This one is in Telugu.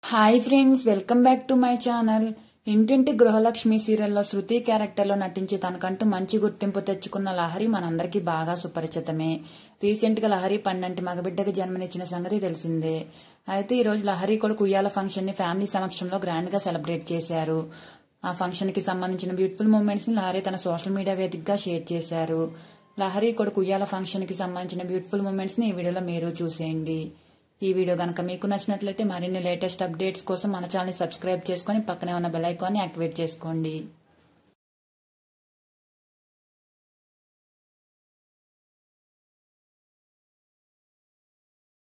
Hi friends, welcome back to my channel. Intinti Gruhalakshmi సీరియల్లో శృతి క్యారెక్టర్లో నటించి తనకంటూ మంచి గుర్తింపు తెచ్చుకున్న లహరి మనందరికీ బాగా సుపరిచితమే. రీసెంట్ గా లహరి పన్నంటి మగబిడ్డకు జన్మనిచ్చిన సంగతి తెలిసిందే. అయితే ఈ రోజు లహరి కొడుకు ఉయ్యాల ఫంక్షన్ ని ఫ్యామిలీ సమక్షంలో గ్రాండ్ గా సెలబ్రేట్ చేశారు. ఆ ఫంక్షన్ కి సంబంధించిన బ్యూటిఫుల్ మూమెంట్స్ ని లహరి తన సోషల్ మీడియా వేదికగా షేర్ చేశారు. లహరి కొడుకు ఉయ్యాల ఫంక్షన్ కి సంబంధించిన బ్యూటిఫుల్ మూమెంట్స్ ని ఈ వీడియోలో మీరు చూసేయండి. ఈ వీడియో గనక మీకు నచ్చినట్లయితే మరిన్ని లేటెస్ట్ అప్డేట్స్ కోసం మన ఛానల్ ని సబ్స్క్రైబ్ చేసుకుని పక్కనే ఉన్న బెల్ ఐకాన్ ని యాక్టివేట్ చేసుకోండి.